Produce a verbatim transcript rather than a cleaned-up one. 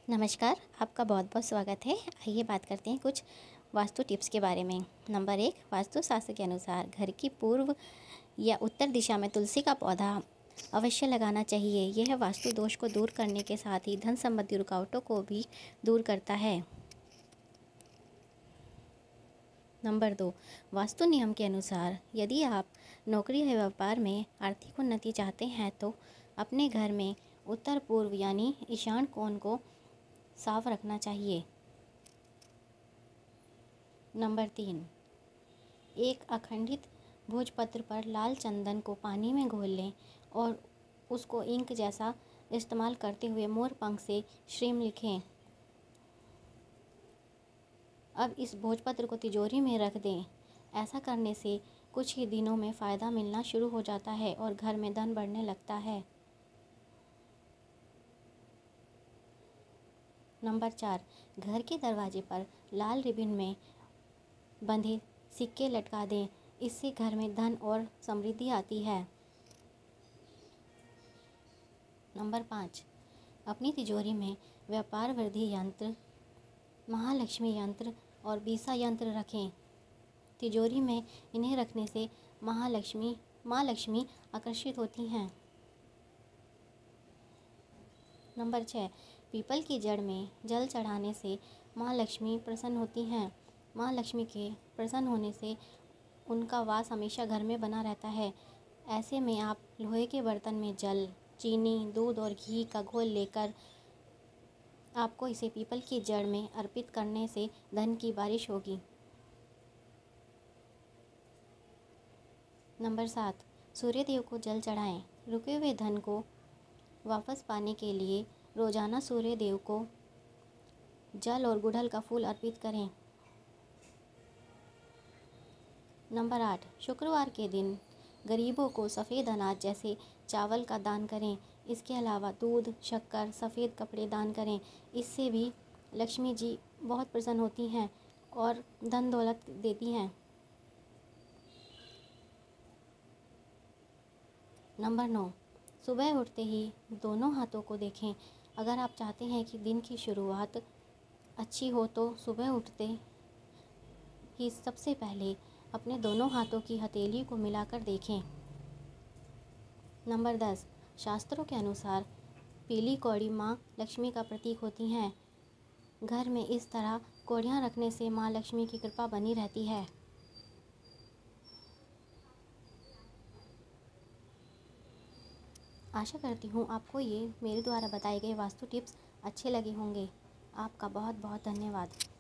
नमस्कार, आपका बहुत बहुत स्वागत है। आइए बात करते हैं कुछ वास्तु टिप्स के बारे में। नंबर एक, वास्तु शास्त्र के अनुसार घर की पूर्व या उत्तर दिशा में तुलसी का पौधा अवश्य लगाना चाहिए। यह वास्तु दोष को दूर करने के साथ ही धन संबंधी रुकावटों को भी दूर करता है। नंबर दो, वास्तु नियम के अनुसार यदि आप नौकरी या व्यापार में आर्थिक उन्नति चाहते हैं तो अपने घर में उत्तर पूर्व यानी ईशान कोण को साफ रखना चाहिए। नंबर तीन, एक अखंडित भोजपत्र पर लाल चंदन को पानी में घोल लें और उसको इंक जैसा इस्तेमाल करते हुए मोर पंख से श्रीम लिखें। अब इस भोजपत्र को तिजोरी में रख दें। ऐसा करने से कुछ ही दिनों में फ़ायदा मिलना शुरू हो जाता है और घर में धन बढ़ने लगता है। नंबर चार, घर के दरवाजे पर लाल रिबन में बंधे सिक्के लटका दें। इससे घर में धन और समृद्धि आती है। नंबर पाँच, अपनी तिजोरी में व्यापार वृद्धि यंत्र, महालक्ष्मी यंत्र और बीसा यंत्र रखें। तिजोरी में इन्हें रखने से महालक्ष्मी माँ लक्ष्मी आकर्षित होती हैं। नंबर छः, पीपल की जड़ में जल चढ़ाने से माँ लक्ष्मी प्रसन्न होती हैं। माँ लक्ष्मी के प्रसन्न होने से उनका वास हमेशा घर में बना रहता है। ऐसे में आप लोहे के बर्तन में जल, चीनी, दूध और घी का घोल लेकर आपको इसे पीपल की जड़ में अर्पित करने से धन की बारिश होगी। नंबर सात, सूर्य देव को जल चढ़ाएं। रुके हुए धन को वापस पाने के लिए रोजाना सूर्य देव को जल और गुड़हल का फूल अर्पित करें। नंबर आठ, शुक्रवार के दिन गरीबों को सफ़ेद अनाज जैसे चावल का दान करें। इसके अलावा दूध, शक्कर, सफ़ेद कपड़े दान करें। इससे भी लक्ष्मी जी बहुत प्रसन्न होती हैं और धन दौलत देती हैं। नंबर नौ, सुबह उठते ही दोनों हाथों को देखें। अगर आप चाहते हैं कि दिन की शुरुआत अच्छी हो तो सुबह उठते ही सबसे पहले अपने दोनों हाथों की हथेली को मिलाकर देखें। नंबर दस, शास्त्रों के अनुसार पीली कौड़ी माँ लक्ष्मी का प्रतीक होती हैं। घर में इस तरह कौड़ियाँ रखने से माँ लक्ष्मी की कृपा बनी रहती है। आशा करती हूँ आपको ये मेरे द्वारा बताए गए वास्तु टिप्स अच्छे लगे होंगे। आपका बहुत बहुत धन्यवाद।